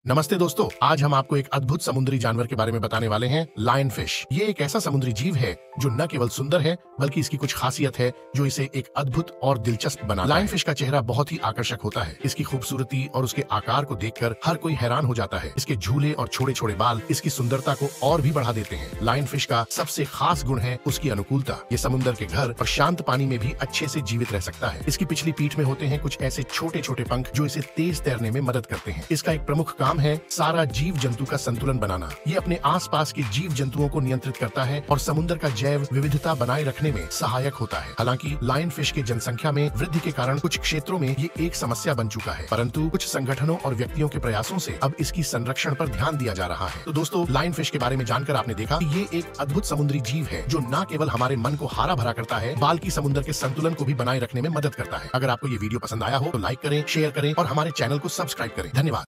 नमस्ते दोस्तों, आज हम आपको एक अद्भुत समुद्री जानवर के बारे में बताने वाले हैं, लायन फिश। ये एक ऐसा समुद्री जीव है जो न केवल सुंदर है बल्कि इसकी कुछ खासियत है जो इसे एक अद्भुत और दिलचस्प बनाता है। लायन फिश का चेहरा बहुत ही आकर्षक होता है। इसकी खूबसूरती और उसके आकार को देखकर हर कोई हैरान हो जाता है। इसके झूले और छोटे छोटे बाल इसकी सुंदरता को और भी बढ़ा देते हैं। लायन फिश का सबसे खास गुण है उसकी अनुकूलता। ये समुद्र के घर और शांत पानी में भी अच्छे से जीवित रह सकता है। इसकी पिछली पीठ में होते हैं कुछ ऐसे छोटे छोटे पंख जो इसे तेज तैरने में मदद करते हैं। इसका एक प्रमुख काम है सारा जीव जंतु का संतुलन बनाना। ये अपने आसपास के जीव जंतुओं को नियंत्रित करता है और समुद्र का जैव विविधता बनाए रखने में सहायक होता है। हालांकि लायन फिश के जनसंख्या में वृद्धि के कारण कुछ क्षेत्रों में ये एक समस्या बन चुका है, परंतु कुछ संगठनों और व्यक्तियों के प्रयासों से अब इसकी संरक्षण पर ध्यान दिया जा रहा है। तो दोस्तों, लायन फिश के बारे में जानकर आपने देखा कि ये एक अद्भुत समुद्री जीव है जो न केवल हमारे मन को हरा भरा करता है बल्कि समुद्र के संतुलन को भी बनाए रखने में मदद करता है। अगर आपको ये वीडियो पसंद आया हो तो लाइक करें, शेयर करें और हमारे चैनल को सब्सक्राइब करें। धन्यवाद।